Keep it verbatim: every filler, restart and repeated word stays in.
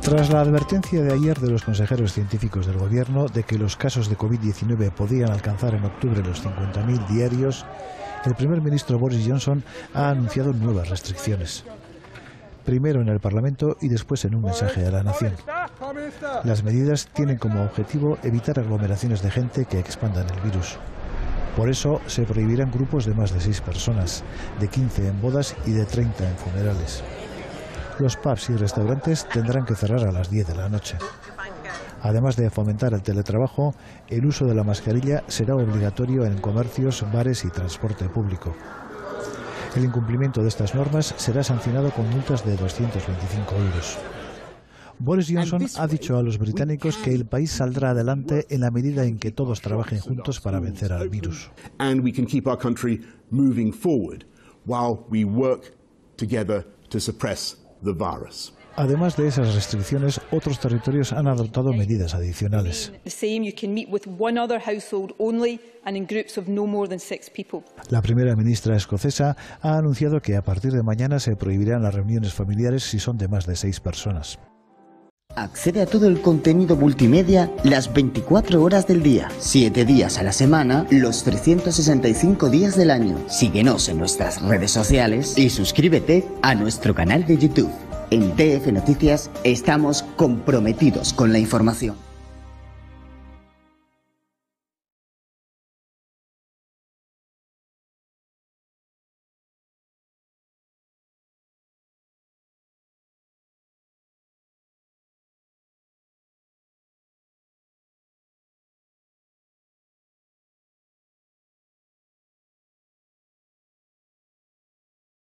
Tras la advertencia de ayer de los consejeros científicos del Gobierno de que los casos de COVID diecinueve podían alcanzar en octubre los cincuenta mil diarios, el primer ministro Boris Johnson ha anunciado nuevas restricciones. Primero en el Parlamento y después en un mensaje a la nación. Las medidas tienen como objetivo evitar aglomeraciones de gente que expandan el virus. Por eso se prohibirán grupos de más de seis personas, de quince en bodas y de treinta en funerales. Los pubs y restaurantes tendrán que cerrar a las diez de la noche. Además de fomentar el teletrabajo, el uso de la mascarilla será obligatorio en comercios, bares y transporte público. El incumplimiento de estas normas será sancionado con multas de doscientos veinticinco euros. Boris Johnson ha dicho a los británicos que el país saldrá adelante en la medida en que todos trabajen juntos para vencer al virus. Además de esas restricciones, otros territorios han adoptado medidas adicionales. La primera ministra escocesa ha anunciado que a partir de mañana se prohibirán las reuniones familiares si son de más de seis personas. Accede a todo el contenido multimedia las veinticuatro horas del día, siete días a la semana, los trescientos sesenta y cinco días del año. Síguenos en nuestras redes sociales y suscríbete a nuestro canal de YouTube. En T F Noticias estamos comprometidos con la información.